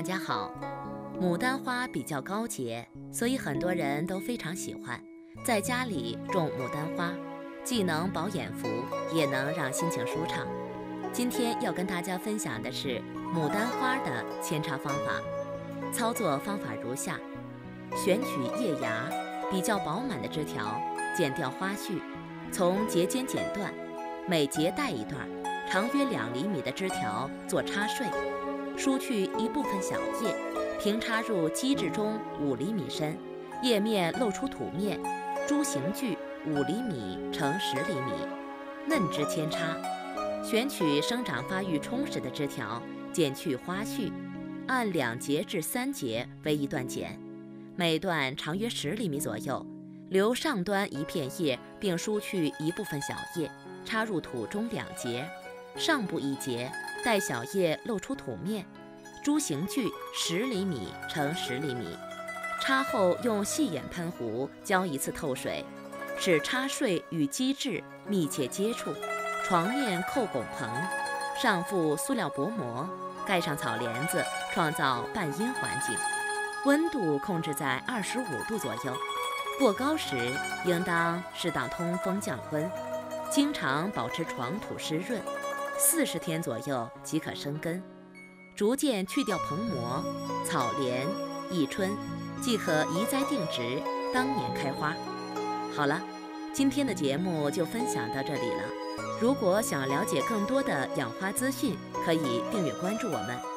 家好，牡丹花比较高洁，所以很多人都非常喜欢在家里种牡丹花，既能饱眼福，也能让心情舒畅。今天要跟大家分享的是牡丹花的扦插方法。操作方法如下：选取叶芽比较饱满的枝条，剪掉花序，从节间剪断，每节带一段，长约2厘米的枝条做插穗，疏去一部分小叶，平插入基质中5厘米深，叶面露出土面，株形距5厘米乘10厘米，嫩枝扦插。选取生长发育充实的枝条，剪去花序，按2节至3节为一段剪，每段长约10厘米左右，留上端一片叶，并疏去一部分小叶，插入土中2节，上部1节，待小叶露出土面，株形距10厘米乘10厘米。插后用细眼喷壶浇1次透水，使插穗与基质密切接触，床面扣拱棚，上覆塑料薄膜，盖上草帘子，创造半阴环境。温度控制在25度左右，过高时应当适当通风降温，经常保持床土湿润，40天左右即可生根。逐渐去掉棚膜、草帘、一春，即可移栽定植，当年开花。好了，今天的节目就分享到这里了。如果想了解更多的养花资讯，可以订阅关注我们。